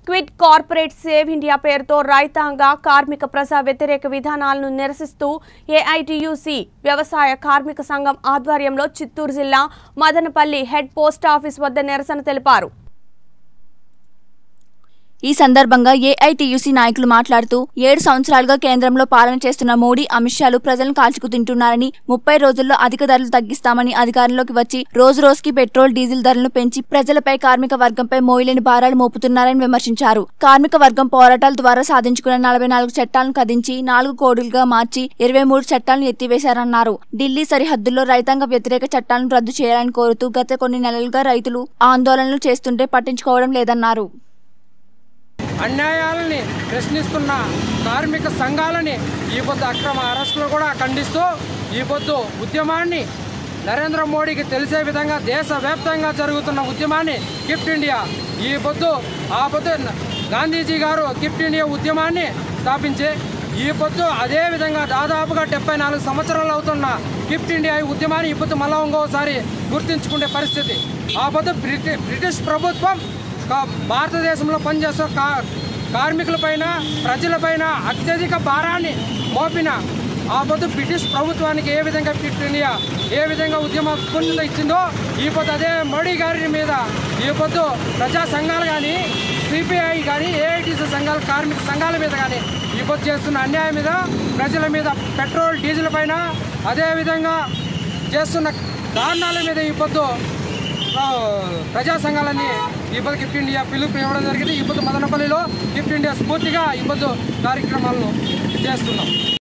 Quit corporate save India పేరుతో రైతాంగ కార్మిక ప్రజా వ్యతిరేక విధానాలను నిరసిస్తూ ఏఐటియుసి వ్యవసాయ కార్మిక సంఘం ఆధ్వర్యంలో చిత్తూరు జిల్లా మదనపల్లి హెడ్ పోస్ట్ ఆఫీస్ వద్ద నిరసన తెలిపారు. ఈ సందర్భంగా ఏఐటియుసి నాయకులు మాట్లాడుతూ 7 సంవత్సరాలుగా కేంద్రంలో పాలన చేస్తున్న మోడీ అమిత్ షాలు ప్రజలను కాల్చుకు తింటున్నారని 30 రోజుల్లో అధిక ధరలు తగ్గిస్తామని అధికారంలోకి వచ్చి రోజురోజుకి పెట్రోల్ డీజిల్ ధరలను పెంచి ప్రజలపై కార్మిక వర్గంపై మోయలేని భారాలు మోపుతున్నారని విమర్శించారు. కార్మిక వర్గం పోరాటాల ద్వారా సాధించుకున్న 44 చట్టాలను కదించి 4 కోడులుగా మార్చి 23 చట్టాలను ఎత్తివేశారన్నారు. ఢిల్లీ సరిహద్దుల్లో రైతాంగ వ్యతిరేక చట్టాలను రద్దు చేయాలని కోరుతూ గత కొన్ని నెలలుగా రైతులు ఆందోళనలు చేస్తుంటే పట్టించుకోవడం లేదన్నారు. అన్యాయాలని ప్రశ్నిస్తున్న కార్మిక సంఘాలని ఈ పొద్దు అక్రమ అరెస్టులు కూడా ఖండిస్తూ ఈ పొద్దు ఉద్యమాన్ని నరేంద్ర మోడీకి తెలిసే విధంగా దేశవ్యాప్తంగా జరుగుతున్న ఉద్యమాన్ని గిఫ్ట్ ఇండియా ఈ పొద్దు ఆ పొద్దు గాంధీజీ గారు గిఫ్ట్ ఇండియా ఉద్యమాన్ని స్థాపించి ఈ పొద్దు అదేవిధంగా దాదాపుగా 74 సంవత్సరాలు అవుతున్న గిఫ్ట్ ఇండియా ఉద్యమాన్ని ఈ పొద్దు మళ్ళా ఇంకోసారి గుర్తించుకునే పరిస్థితి. ఆ పొద్దు బ్రిటిష్ ప్రభుత్వం భారతదేశంలో పనిచేసే కార్మికులపైన ప్రజలపైన అత్యధిక భారాన్ని మోపిన ఆ పొద్దు బ్రిటిష్ ప్రభుత్వానికి ఏ విధంగా గిఫ్ట్ ఇండియా ఏ విధంగా ఉద్యమ స్ఫూర్తితో ఇచ్చిందో ఈ పొద్దు అదే మోడీ గారి మీద ఈ పొద్దు ప్రజా సంఘాలు కానీ సిపిఐ కానీ ఏఐటిసి సంఘాలు కార్మిక సంఘాల మీద కానీ ఈ పొద్దు చేస్తున్న అన్యాయం మీద ప్రజల మీద పెట్రోల్ డీజిల్ పైన అదేవిధంగా చేస్తున్న దారుణాల మీద ఈ పొద్దు ప్రజా సంఘాలన్నీ ఈ పొద్దు గిఫ్ట్ ఇండియా పిలుపు ఇవ్వడం జరిగింది. ఈ పొద్దు మదనపల్లిలో గిఫ్ట్ ఇండియా స్ఫూర్తిగా ఈ పొద్దు కార్యక్రమాలను చేస్తున్నాం.